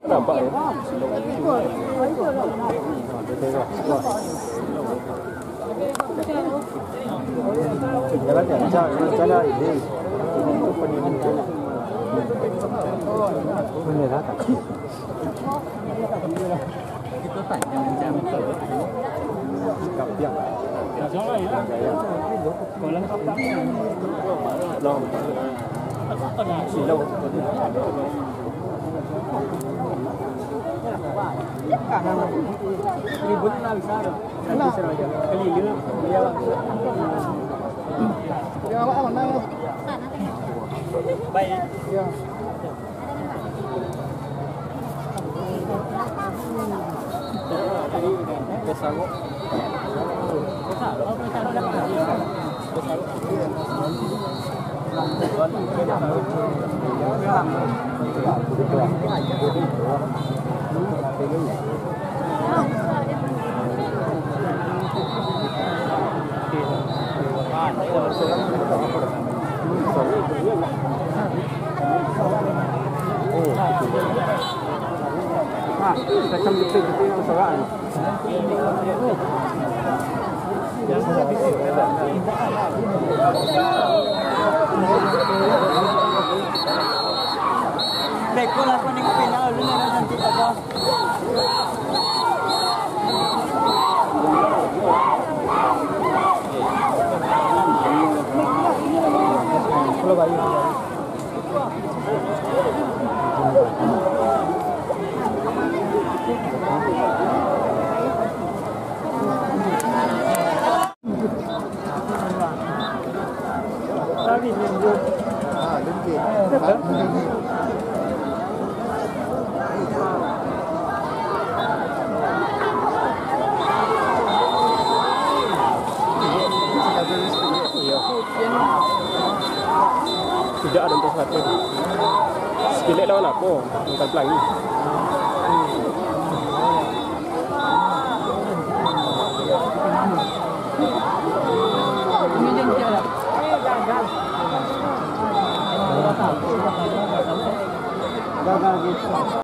Nampak ya? Jalan ya, cara ini untuk pendidikan. Benar tak? Kita tanya macam apa? Kapiak. Jangan ya. Kolam kapiak. Long. Silau. Ribut lah bisa dah. Nanti serah aja. Kali dia dia. Dia awak mana? Baik. Ya. Pesawat. Macam betul-betul yang seorang. Dekor lah kau tengok pindah dulu ni dah cantik apa. Kalau bayi. Tadi minggu. Lengkap. Tidak ada untuk satu. Sekilip lawan apa? Bukan pelangi. Gagal.